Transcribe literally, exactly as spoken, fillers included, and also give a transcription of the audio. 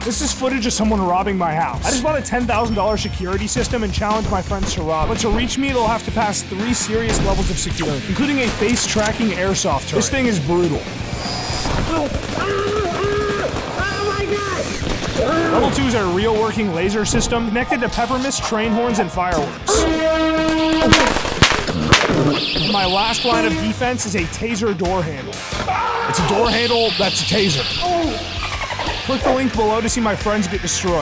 This is footage of someone robbing my house. I just bought a ten thousand dollar security system and challenged my friends to rob it. But to reach me, they'll have to pass three serious levels of security, including a face-tracking airsoft turret. This thing is brutal. Oh, oh my God! Level two is a real working laser system connected to pepper mist, train horns, and fireworks. And my last line of defense is a taser door handle. It's a door handle that's a taser. Click the link below to see my friends get destroyed.